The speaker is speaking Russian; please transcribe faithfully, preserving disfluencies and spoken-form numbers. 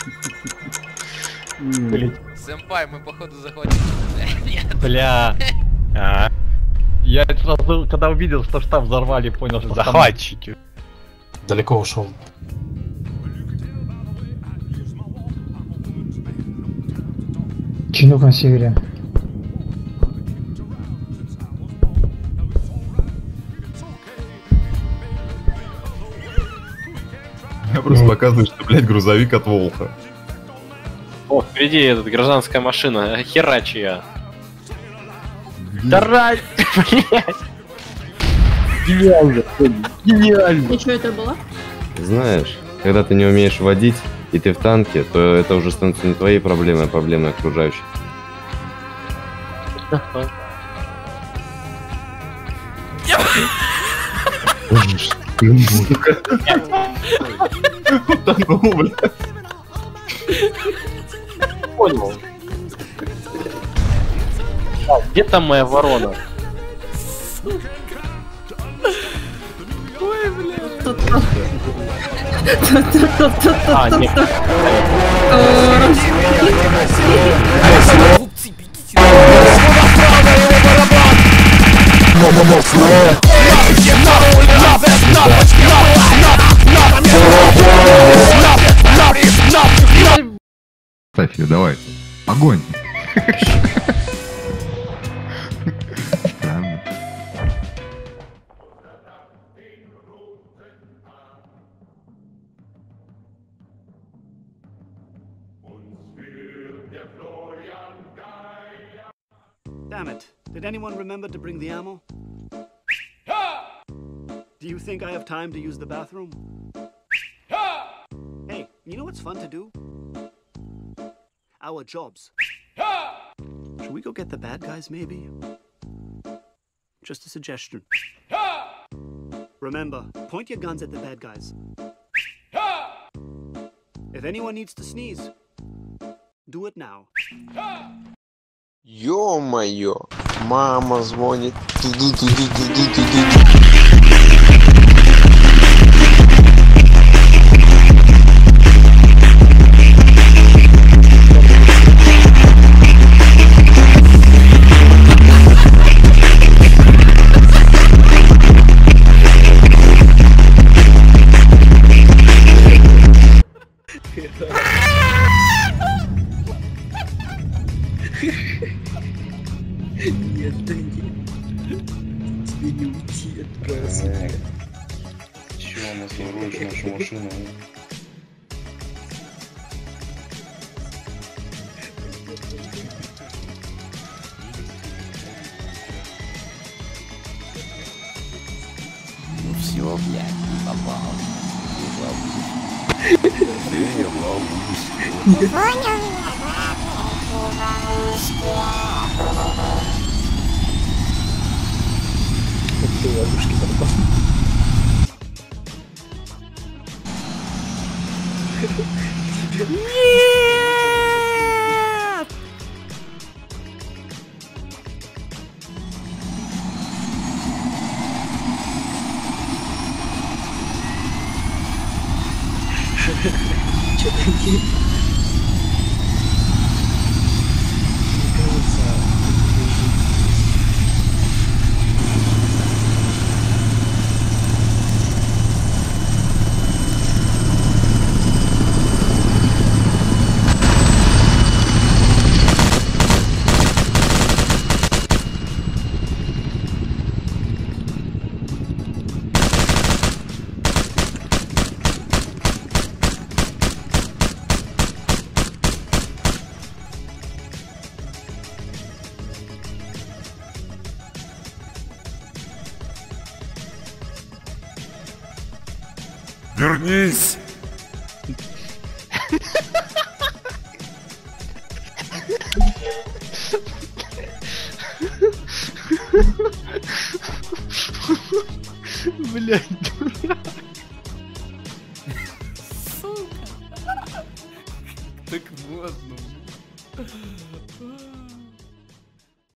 Сэмпай, мы походу захватили. Бля. А. Я сразу, когда увидел, что штаб взорвали, понял, что захватчики. Далеко ушел. Чинук на севере. Я просто показываю, что, блядь, грузовик от Волха. О, впереди этот гражданская машина, херачья. Тарать! Гениально! Гениально! И что это было? Знаешь, когда ты не умеешь водить, и ты в танке, то это уже становится не твоей проблемой, а проблемой окружающих. Утонул, блядь. Понял. А, где там моя ворона? Ой, бля. А, нет. Ставь ее, давай. Огонь! Странно. Damn it. Did anyone remember to bring the ammo? Do you think I have time to use the bathroom? Hey, you know what's fun to do? Our jobs. Should we go get the bad guys, maybe? Just a suggestion. Remember, point your guns at the bad guys. If anyone needs to sneeze, do it now. Ё-моё, мама звонит. Ту-ду-ду-ду-ду-ду-ду-ду. Нет, да нет. Тебе не уйти от красоты. Чего нас воруешь нашу машину? Ну все, блядь, не попал. Не волнуйся. Не волнуйся. Понял меня, Ты ладушки попал. Нет! Че ты? Вернись! Блядь.